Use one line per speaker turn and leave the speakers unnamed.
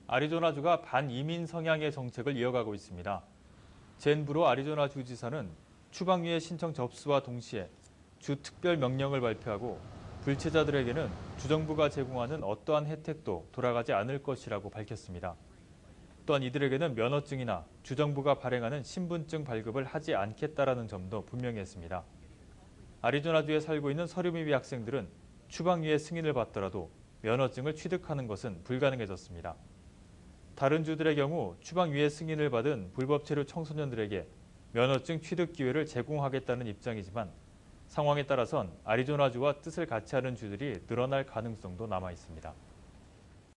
아리조나주가 반이민 성향의 정책을 이어가고 있습니다. 젠 브로 아리조나 주지사는 추방위의 신청 접수와 동시에 주 특별 명령을 발표하고 불체자들에게는 주정부가 제공하는 어떠한 혜택도 돌아가지 않을 것이라고 밝혔습니다. 또한 이들에게는 면허증이나 주정부가 발행하는 신분증 발급을 하지 않겠다라는 점도 분명히 했습니다. 아리조나주에 살고 있는 서류미비 학생들은 추방위의 승인을 받더라도 면허증을 취득하는 것은 불가능해졌습니다. 다른 주들의 경우 추방위의 승인을 받은 불법 체류 청소년들에게 면허증 취득 기회를 제공하겠다는 입장이지만 상황에 따라선 아리조나주와 뜻을 같이 하는 주들이 늘어날 가능성도 남아 있습니다.